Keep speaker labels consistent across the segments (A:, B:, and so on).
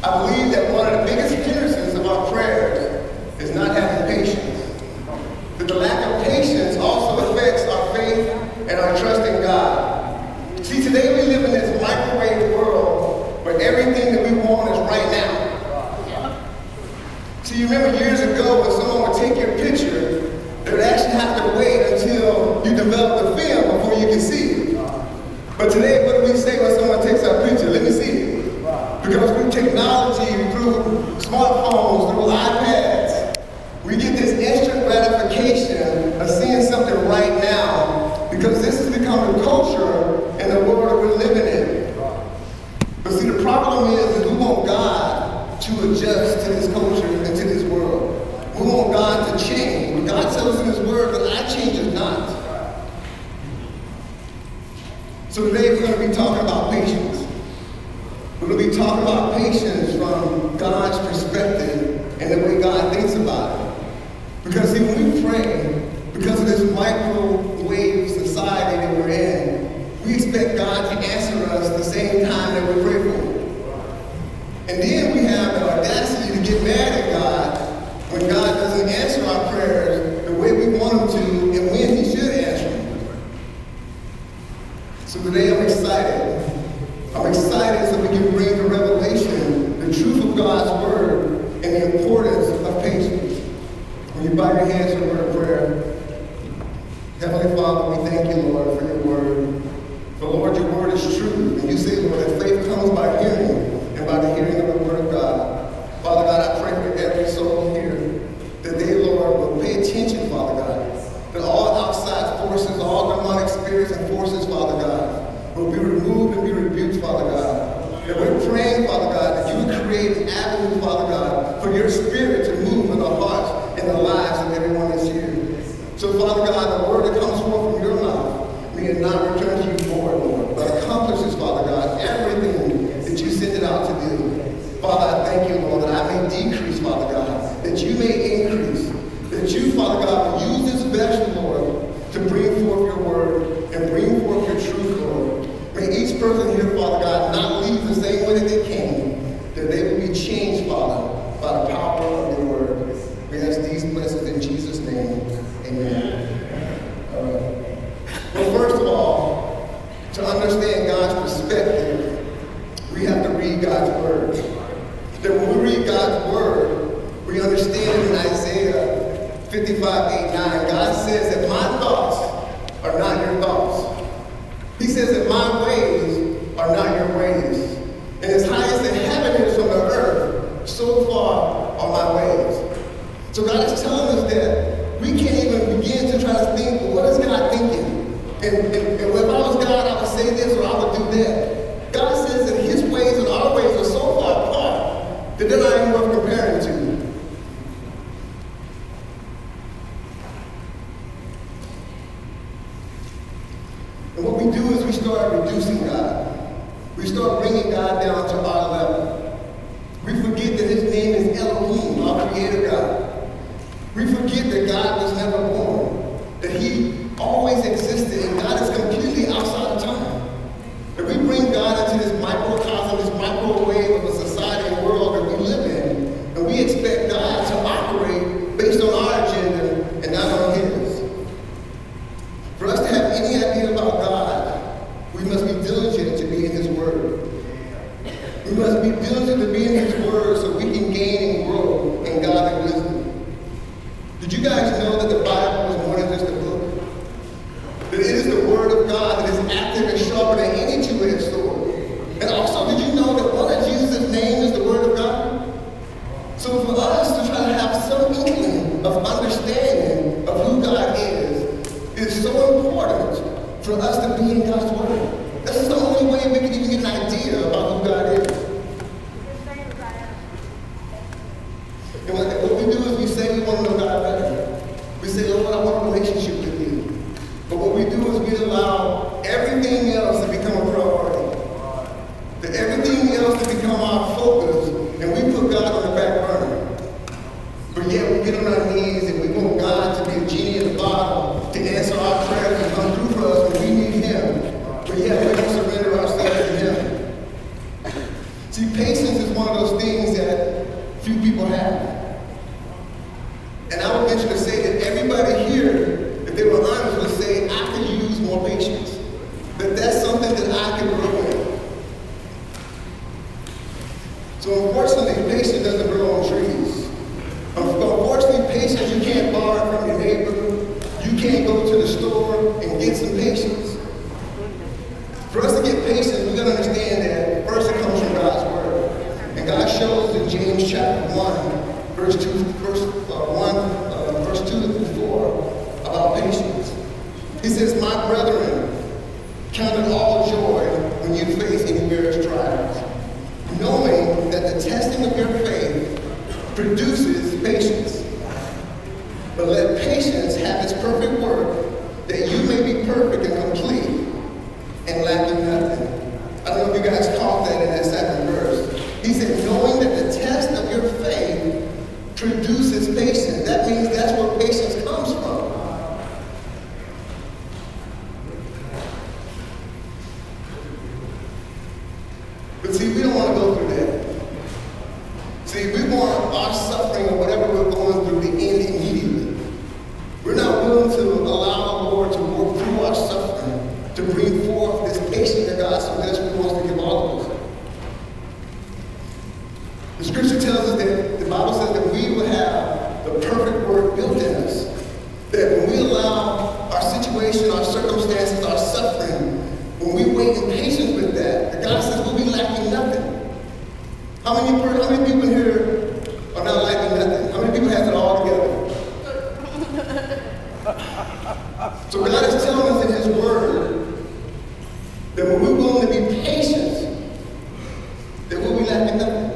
A: I believe that one of the biggest hindrances of our prayers is not having patience. But the lack of patience also affects our faith and our trust in God. See, today we live in this microwave world where everything that we want is right now. See, you remember years ago when someone would take your picture, they would actually have to wait until you develop the film before you can see it. But today, what do we say when someone takes our picture? Let me see it. Because through technology, through smartphones, through iPads, we get this instant gratification of seeing something right now, because this has become the culture and the world that we're living in. But see, the problem is we want God to adjust to this culture and to this world. We want God to change. But God tells us in His Word that I change is not. So today we're going to be talking about patience. We're going to be talking about patience from God's perspective and the way God thinks about it. Because see, when we pray, because of this microwave society that we're in, we expect God to answer us the same time that we pray for Him. And then we have the audacity to get mad at God when God doesn't answer our prayers the way we want Him to and when He should answer them. So today I'm excited. I'm excited so we can bring to revelation the truth of God's Word and the importance of patience. When you bow your hands for a word of prayer, Heavenly Father, we thank you, Lord, for your Word. For Lord, your Word is true. And you say, Lord, that faith comes by hearing, and by the hearing of the Word of God. Father God, I pray for every soul here that they, Lord, will pay attention, Father God, that all outside forces, all demonic spirits and forces, Father God, will be removed and be rebuked, Father God. That we're praying, Father God, that you would create an avenue, Father God, for your Spirit to move in the hearts and the lives of everyone that's here. So, Father God, the word that comes forth from your mouth, may it not return to you void, Lord, but accomplishes, Father God, everything that you sent it out to do. Father, I thank you, Lord, that I may decrease, Father God, that you may increase, that you, Father God, will use this vessel, Lord, to bring forth your word and bring forth your truth, Lord. May each person here, Father God, not leave the same way that they came, that they will be changed, Father, by the power of your word. We ask these blessings in Jesus' name. Amen. All right. Well, first of all, to understand God's perspective, we have to read God's word. That when we read God's word, we understand in Isaiah 55:8-9, God says that my thoughts are not your thoughts. He says that my ways are not your ways. And as high as the heaven is from the earth, so far are my ways. So God is telling us that we can't even begin to try to think, well, what is God thinking? And if I was God, I would say this or I would do that. God says that his ways and our ways are so far apart that they're not even worth comparing to. And what we do is we start reducing God. We start bringing God down to our level. We forget that his name is Elohim, our creator God. We forget that God was never born, that he always existed, and God is completely outside of time. That we bring God into this microcosm, this microwave of a society and world that we live in, and we expect God to operate based on our agenda and not on his. For us to have any idea about God, we must be diligent to be in his word. We must be diligent to be in his word so we can gain and grow in godly wisdom. Did you guys know that the Bible is more than just a book? That it is the word of God that is active and sharper than any two-edged sword. And also, did you know that one of Jesus' name is the word of God? So for us to try to have some inkling of understanding of who God is so important for us to be in God's word. This is the only way we can even get an idea about who God is. And what we do is we say we want to know God better. We say, Lord, I want a relationship with you. But what we do is we allow everything else to become a priority. That everything else to become our focus, and we put God on the back burner. But yet we get on our knees and we want God to be a genie in the bottle to answer our prayers and come through for us when we need him. But yet we don't surrender ourselves to him. See, patience is one of those things that few people have. And I would venture to say that everybody here, if they were honest, would say, I could use more patience. That that's something that I can grow in. So unfortunately, patience doesn't grow on trees. Unfortunately, patience, you can't borrow from your neighbor. You can't go to the store and get some patience. For us to get patience, we got to understand that first it comes from God's word. And God shows in James chapter 1, verse 2 through 4 about patience. He says, my brethren, count it all joy when you face any various trials, knowing that the testing of your faith produces patience. But let patience have its perfect work, that you may be perfect and complete and lacking nothing. I don't know if you guys caught that in that second verse. He said, knowing that the test of your faith produces patience. That means that's where patience comes from. But see, we don't want to go through that. See, we want our suffering or whatever we're going through to end immediately. We're not willing to allow the Lord to work through our suffering to bring forth this patience that God so desperately wants to give all of us. The scripture tells us that, the Bible says that we will have the perfect word built in us. That when we allow our situation, our circumstances, our suffering, when we wait in patience with that, God says we'll be lacking nothing. How many people here are not lacking nothing? How many people have it all together? So God is telling us in his word that when we're willing to be patient, that we'll be lacking nothing.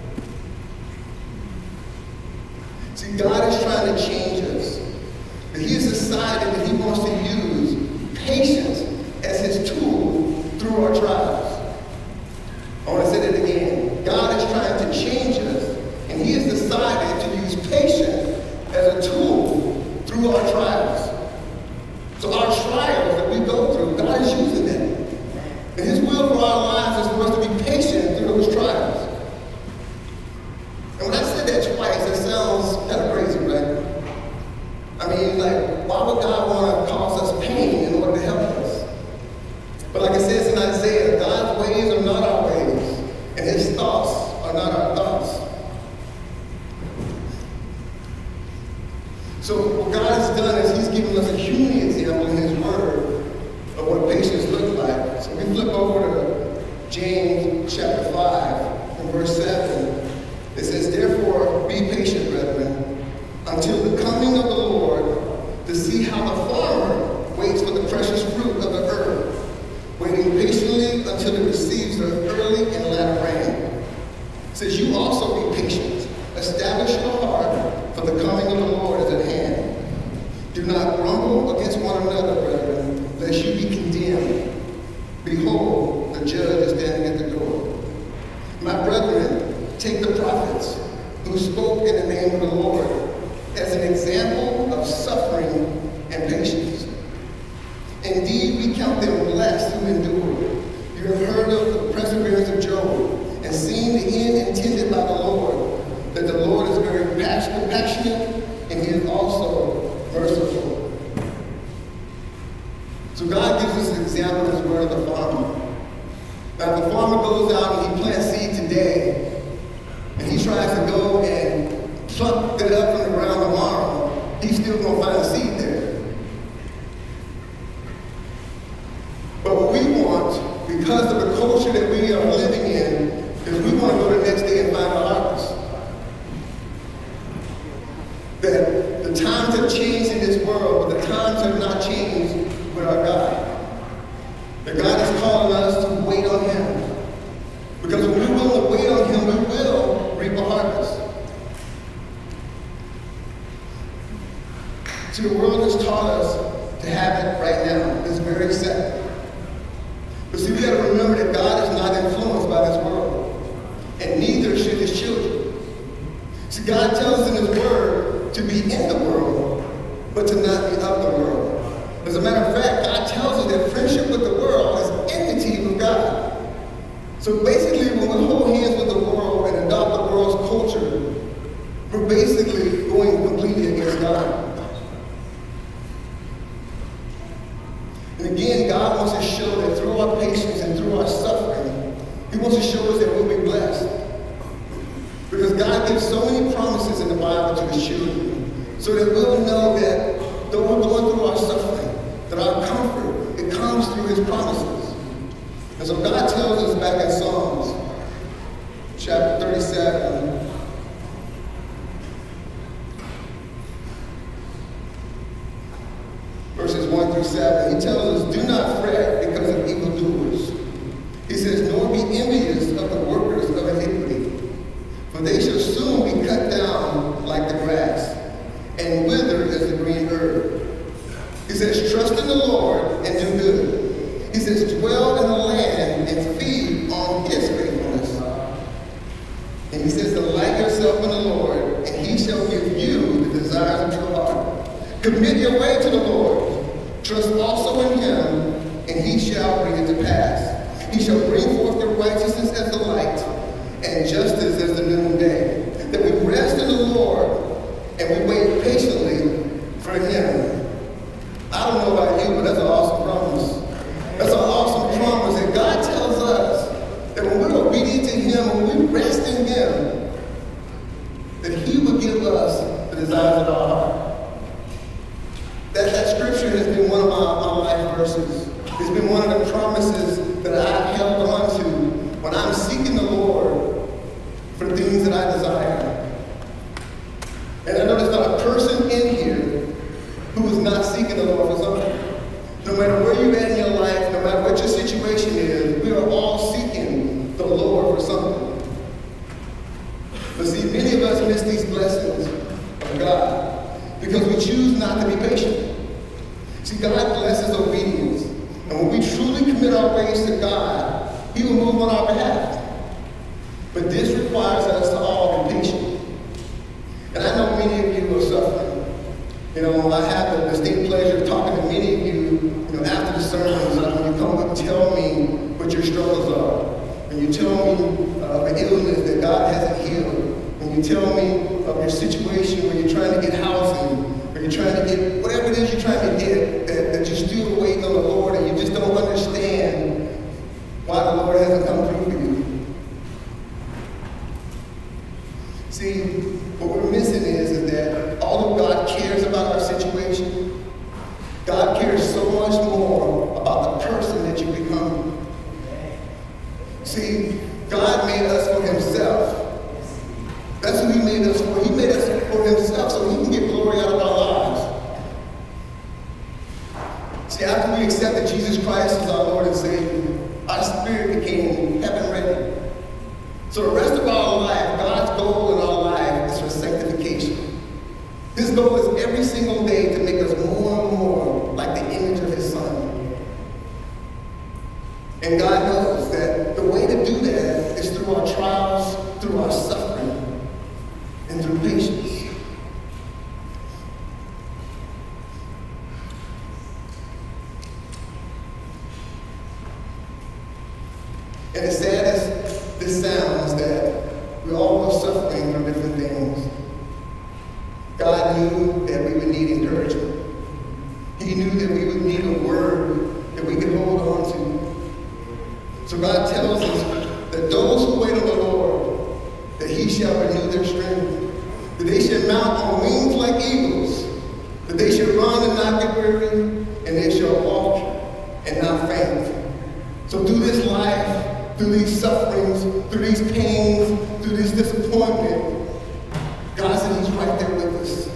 A: See, God is trying to change us. But he has decided that he wants to use patience as his tool through our trials. I want to say that again. God is trying to change us, and he has decided to use patience as a tool through our trials. So our trials that we go through, God is using them. And his will for our lives is for us to be patient through those trials. And when I said that twice, it sounds kind of crazy, right? I mean, like, why would God want to cause us pain in order to help us? But like it says in Isaiah, God's ways are not our ways, and his thoughts are not our thoughts. So what God has done is he's given us a human example in his word of what patience looks like. So we flip over to James chapter 5 and verse 7. It says, therefore be patient, brethren, until the coming of the Lord, to see how the farmer waits for the precious fruit of the earth, waiting patiently until it receives the early and latter rain. It says, you also be patient. Establish your heart, for the coming of the Lord is at hand. Do not grumble against one another, brethren, lest you be condemned. Behold, the judge is standing at the door. My brethren, take the prophets who spoke in the name of the Lord as an example of suffering and patience. Indeed, we count them blessed who endured. You have heard of the perseverance of Job and seen the end intended by the Lord, that the Lord is very compassionate and he is also merciful. So God gives us an example in his word of the farmer. Now, if the farmer goes out and he plants seed today, and he tries to go and pluck it up from the ground tomorrow, he's still going to find a seed there. But what we want, because of the culture that we are living in, is we want to go the next day and find a harvest. That the times have changed in this world, but the times have not changed with our God. That God is calling us to wait on him. Because when we're willing to wait on him, we will reap a harvest. See, the world has taught us to have it right now. It's very sad. But see, we got to remember that God is not influenced by this world. And neither should his children. See, God tells us in his word to be in the world, but to not be of the world. As a matter of fact, God tells us that friendship with the world is enmity with God. So basically, when we hold hands culture, we're basically going completely against God. And again, God wants to show that through our patience and through our suffering, He wants to show us that we'll be blessed. Because God gives so many promises in the Bible to His children, so that we'll know that though we're going through our suffering, that our comfort, it comes through His promises. And so God tells us back in Psalms, chapter 37, verses 1 through 7, He tells us, do not fret because of evildoers. He says, nor be envious of the workers of iniquity, for they shall soon be cut down like the grass, and wither as the green herb. He says, trust in the Lord and do good. He says, dwell in the land and feed on His faithfulness. And He says, delight yourself in the Lord, and He shall give you the desires of your heart. Commit your way to the Lord. Trust also in Him, and He shall bring it to pass. He shall bring forth your righteousness as the light, and justice as the noonday. That we rest in the Lord, and we wait patiently for Him. I don't know about you, but that's an awesome promise. That's an awesome promise. And God tells us that when we're obedient to Him, when we rest in Him, that He will give us the desires of our heart. That scripture has been one of my life verses. It's been one of the promises that I've held on to when I'm seeking the Lord for things that I desire. And I know there's not a person in here who is not seeking the Lord for something. No matter where you're at in your life, no matter what your situation is, we are all seeking the Lord for something. But see, many of us miss these blessings of God because we choose not to be patient. See, God blesses obedience. And when we truly commit our ways to God, He will move on our behalf. But this requires us to all be patient. And I know many of you are suffering. I have the distinct pleasure of talking to many of you, after the sermons, when you come and tell me what your struggles are. When you tell me of an illness that God hasn't healed. When you tell me of your situation where you're trying to get housing, or you're trying to get whatever it is you're trying to get, that you're still waiting on the Lord and you just don't understand why the Lord hasn't come through for you. See, what we're missing is that although God cares about our situation, God cares so much more about the person that you become. See, God made us for Himself. That's who He made us for. He made us for Himself so He can get glory out of our lives. See, after we accepted Jesus Christ as our Lord and Savior, our spirit became heaven ready. So the rest of our life, God's goal in our life is for sanctification. His goal is every single day to make us more and more like the image of His Son. And God knows that the way to do that is through our trials, through our suffering, and through patience. And as sad as this sounds, that we all are suffering from different things, God knew that we would need encouragement. He knew that we would need a word that we could hold on to. So God tells us that those who wait on the Lord, that He shall renew their strength, that they shall mount on wings like eagles, that they shall run and not get weary, and they shall walk and not faint. So through this life, through these sufferings, through these pains, through this disappointment, God said He's right there with us.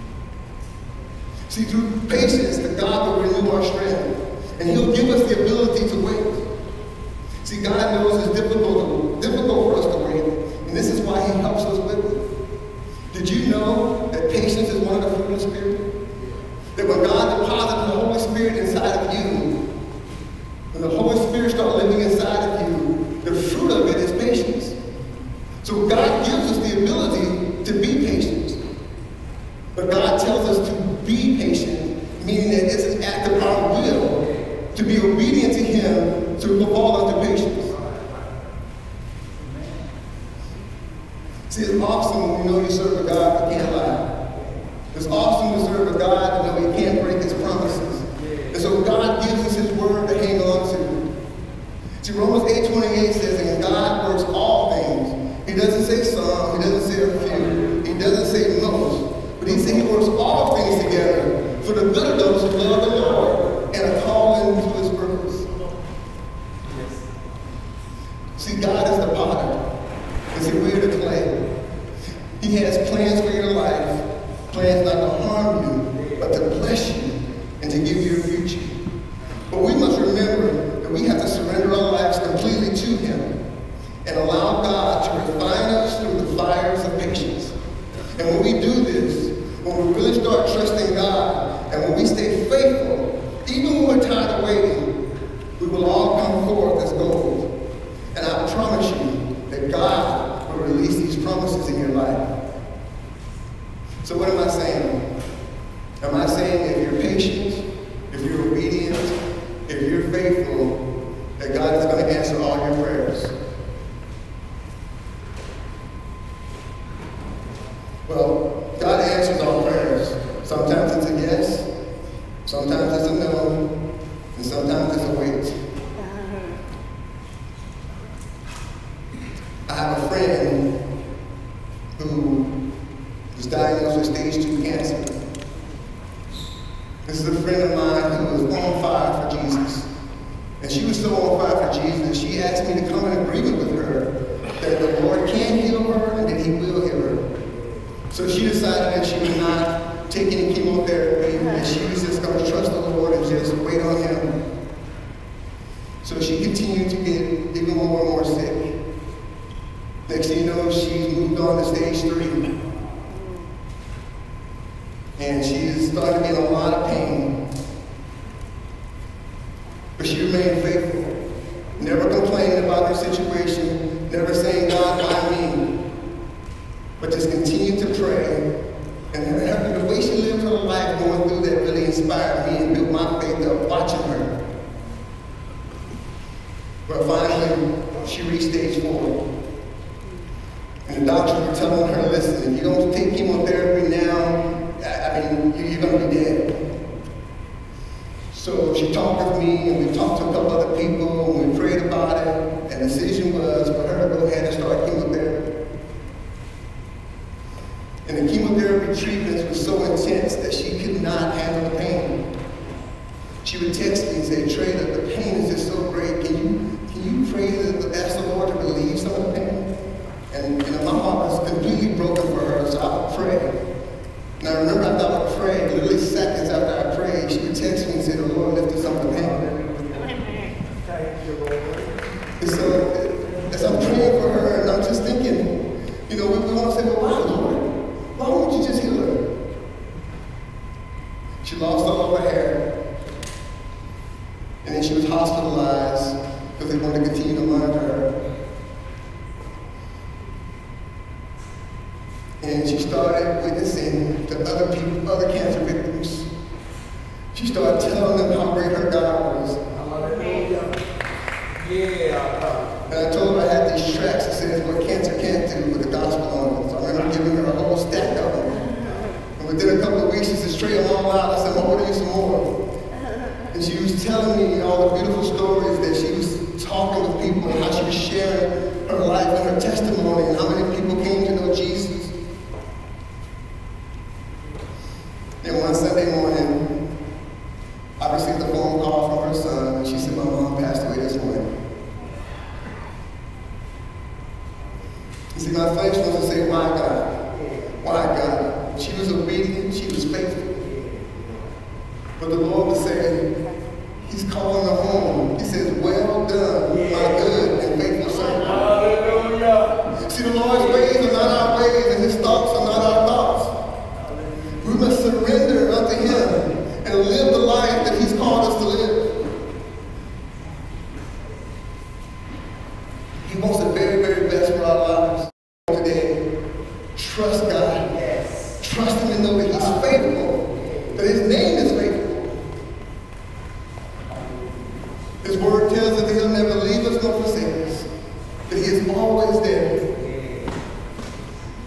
A: See, through patience, that God will renew our strength, and He'll give us the ability to wait. See, God knows it's difficult for us to wait, and this is why He helps us with it. Did you know that patience is one of the fruit of the Spirit? That when God deposits the Holy Spirit inside of you, when the Holy Spirit starts living inside of you, the fruit of it is patience. So God gives us the ability to be patient. But God tells us to be patient, meaning that it's an act of our will to be obedient to Him to evolve into patience. See, it's awesome when you know you serve a God who can't lie. It's awesome to serve a God and know he can't break his promises. And so God gives us his word to hang on to. See, Romans 8:28 says, and God works all things. He doesn't say some, he doesn't say a few, he doesn't say most, but he says he works all things together for the good of those who love the Lord and are called into his purpose. See, God is the potter, and see, we're the clay. He has plans for your life. Plans not to harm you, but to bless you and to give you a future. But we must remember that we have to surrender our lives completely to him and allow God to refine us through the fires of patience. And when we do this, when we really start trusting God, and when we stay faithful, even when we're tired of waiting, we will all come forth as gold. And I promise you that God will release these promises in your life. So what am I saying? Am I saying if you're patient, if you're obedient, if you're faithful, that God is going to answer all your prayers? Well, God answers all prayers. Sometimes it's a yes, sometimes it's a no, and sometimes it's a wait. I have a friend who was diagnosed with stage 2 cancer. This is a friend of mine who was on fire for Jesus. And she was so on fire for Jesus, she asked me to come in agreement with her that the Lord can heal her and that he will heal her. So she decided that she would not take any chemotherapy and she was just going to trust the Lord and just wait on him. So she continued to get even more and more sick. Next thing you know, she's moved on to stage 3. And she has started to get a lot of pain. But she remained faithful, never complaining about her situation, never saying, God, why me? But just continued to pray. And the way she lived her life going through that really inspired me and built my faith up watching her. But finally, she reached stage 4. And the doctors were telling her, listen, if you don't take chemotherapy now, you're going to be dead. So she talked with me, and we talked to a couple other people, and we prayed about it, and the decision was for her to go ahead and start chemotherapy. And the chemotherapy treatments were so intense that she could not handle the pain. She would text me and say, Trey, the pain is just so great. Can you pray to ask the Lord to relieve some of the pain? And my heart was completely broken for her, so I would pray. And I remember after I would pray, literally seconds after I prayed, she would text me and say, the Lord lifted some of the pain. And so as I'm praying for her, and I'm just thinking, we want to say, well, why, Lord? Why won't you just heal her? She lost all of her hair. And then she was hospitalized because they wanted to continue to monitor her. And she started witnessing to other people, other cancer victims. She started telling them how great her God was. Hallelujah. Yeah. And I told her I had these tracts that says what cancer can't do with the gospel on it. So I remember giving her a whole stack of them. And within a couple of weeks, she said, straight them all out. I said, I'm ordering you some more. And she was telling me all the beautiful stories that she was talking with people and how she was sharing her life and her testimony and how many people came to know Jesus. And one Sunday morning, I received a phone call from her son, and she said, my mom passed away this morning. You see, my flesh wants to say, why God? Why God? She was obedient, she was faithful. But the Lord was saying, he's calling her home. He says, well done, my good and faithful servant. Hallelujah. See, the Lord's ways are not our ways, and his thoughts are not our thoughts. We must surrender unto him and live the life that he's called us to live. He wants the very, very best for our lives. Today, trust God. Yes. Trust him and know that he's faithful, that his name is faithful. His word tells us that he'll never leave us nor forsake us, that he is always there.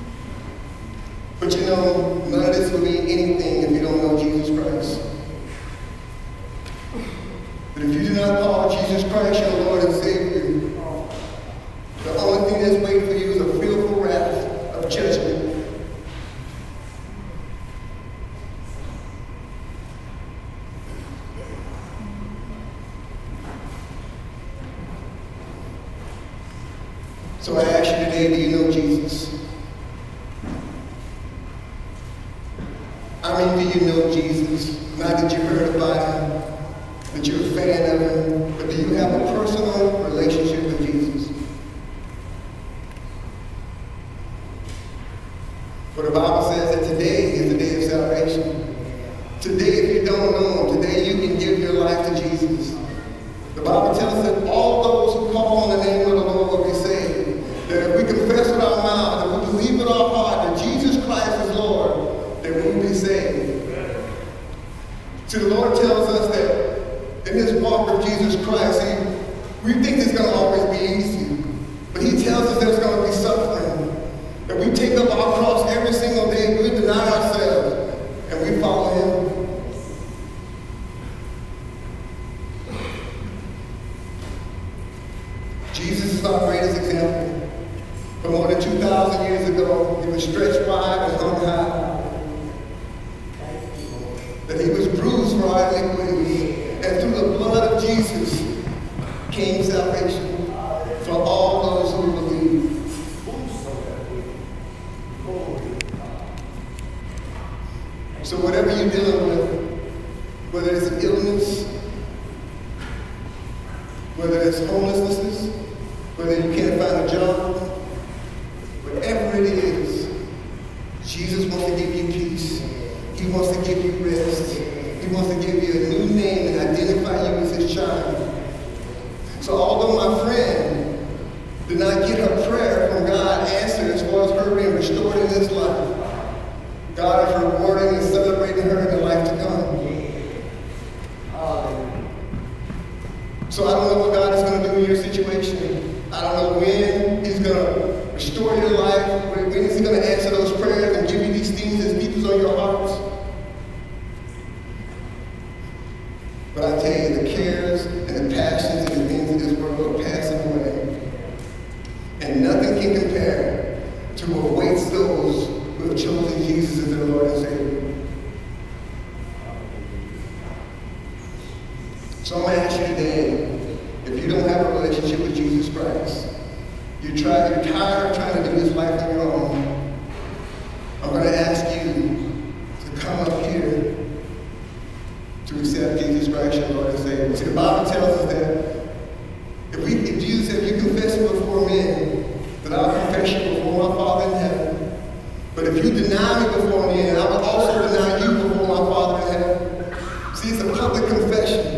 A: But you know, none of this will mean anything if you don't know Jesus Christ. But if you do not call Jesus Christ your Lord and Savior, the only thing that's waiting for you is a fearful wrath of judgment. So I ask you today, do you know Jesus? I mean, do you know Jesus? Not that you heard about him, that you're a fan of him, but do you have a personal relationship with Jesus? For the Bible says that today is the day of salvation. Today, if you don't know him, today you can give your life to Jesus. The Bible tells us that all those who call on the name of the Lord will be saved. That if we confess with our mouth, that we believe with our heart that Jesus Christ is Lord, that we will be saved. So the Lord tells us that in this walk of Jesus Christ, we think it's going to always be easy. But he tells us there's going to be suffering. That we take up our cross every single day, we deny ourselves, and we follow him. Jesus is our greatest example. For more than 2,000 years ago, he was stretched wide and hung high. That he was bruised for our iniquities. And through the blood of Jesus came salvation for all those who believe. So whatever you're dealing with, whether it's an illness, whether it's homelessness, whether you can't find a job, whatever it is, Jesus wants to give you peace. He wants to give you rest. He wants to give you a new name and identify you as his child. So although my friend did not get her prayer from God answered as far as her being restored in this life, God is rewarding and celebrating her in the life to come. So I don't know what God is going to do in your situation. I don't know when he's going to restore your life, when is he going to answer those prayers and give you these things as deep on your hearts. But I tell you, the cares and the passions and the things of this world are passing away. And nothing can compare to what awaits those who have chosen Jesus as their Lord and Savior. So I'm going to ask you today, if you don't have a relationship with Jesus Christ, you're tired of trying to do this life on your own, I'm going to ask you to come up here to accept Jesus Christ, your Lord and Savior. See, the Bible tells us that if Jesus said, you confess me before men, that I'll confess you before my Father in heaven. But if you deny me before men, I will also deny you before my Father in heaven. See, it's a public confession.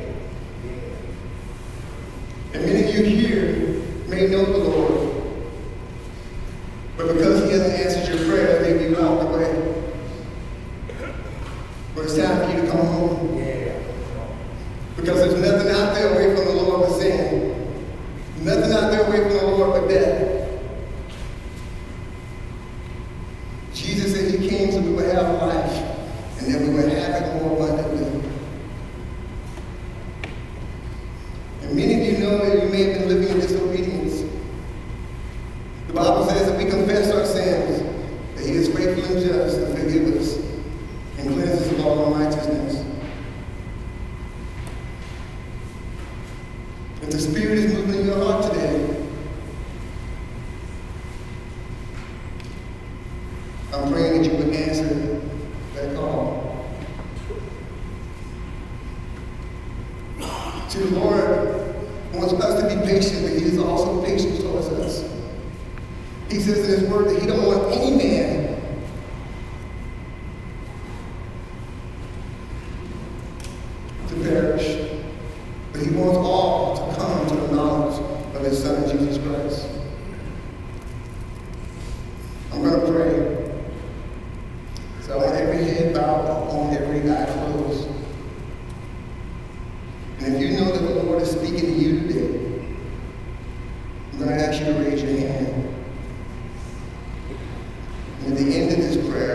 A: And many of you here may know the Lord, but because he hasn't answered your prayer, maybe you walked away. But it's time for you to come home. Because there's nothing out there away from the Lord but sin. Nothing out there away from the Lord but death. Jesus said he came so we would have life, and that we would have it more abundantly. And many of you know that you may have been living in disobedience. The Bible says that we confess our sins, that he is faithful and just to forgive us and cleanse us of all unrighteousness. If the Spirit is moving in your heart today, I'm praying that you would answer that call. See, the Lord wants us to be patient, but he is also patient towards us. He says in his word that he don't want any man to perish, but he wants all to come to the knowledge of his Son, Jesus Christ. I'm going to pray. So I want every head bowed, on every eye closed. And if you know that the Lord is speaking to you today, I'm going to ask you to raise your hand. And at the end of this prayer,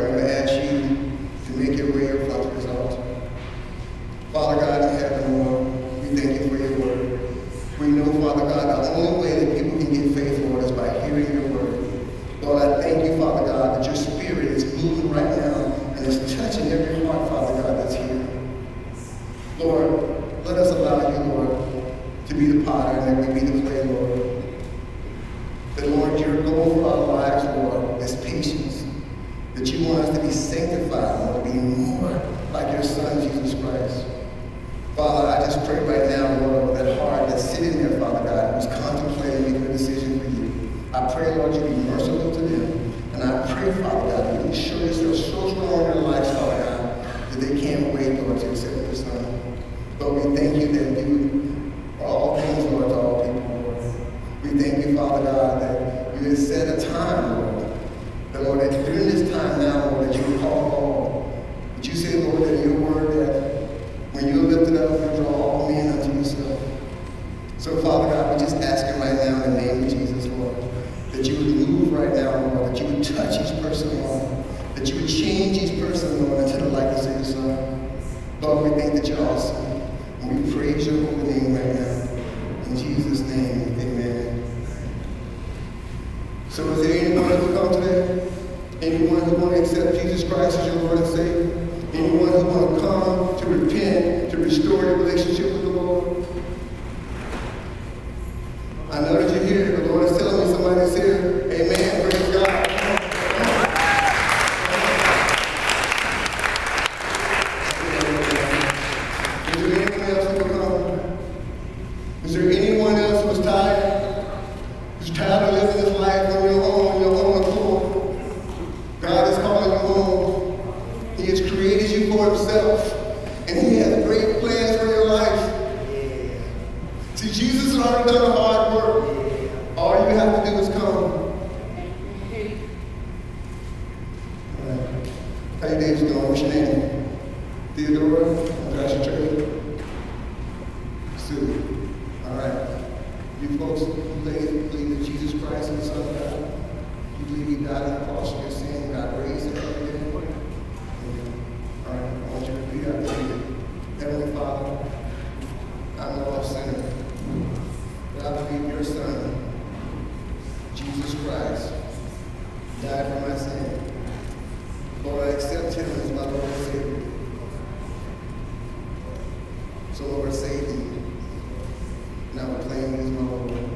A: goal for our lives, Lord, is patience. That you want us to be sanctified, Lord, to be more like your Son, Jesus Christ. Father, I just pray right now, Lord, with that heart that's sitting there, Father God, who's contemplating making a decision for you. I pray, Lord, you be merciful to them. And I pray, Father God, that you show yourself so strong in their lives, Father God, that they can't wait, Lord, to accept your Son. Lord, we thank you that you are all things, Lord, to all people, Lord. We thank you, Father God, that you have set a time, Lord. That, Lord, that during this time now, Lord, that you will call all. But you say, Lord, that in your word that when you are lifted up, you draw all men unto yourself. So, Father God, we're just asking right now in the name of Jesus, Lord, that you would move right now, Lord, that you would touch each person, Lord, that you would change each person, Lord, into the likeness of your Son. Lord, we think that you're awesome. And we praise your holy name right now. In Jesus' name, amen. So is there anyone who come today? Anyone who want to accept Jesus Christ as your Lord and Savior? Anyone who want to come to repent, to restore your relationship with the Lord? I know that you're here. The Lord is telling me somebody's here. Amen. Praise God. Is there anyone else who will come? Is there anyone else who's tired? Who's tired of living this life on your own accord? God is calling you home. He has created you for himself. And he has great plans for your life. See, Jesus has already done the hard work. All you have to do is come. How your days going? What's your name? Theodora? Pastor Trey? Sue. All right. You folks believe that Jesus Christ is the Son of God? You believe he died on the cross for your sin, God raised him from the dead? All right. I want you to repeat after me. Heavenly Father, I'm a lost sinner. But I believe your Son, Jesus Christ, died for my sin. Lord, I accept him as my Lord and Savior. So Lord, save me. Now proclaim him as my Lord.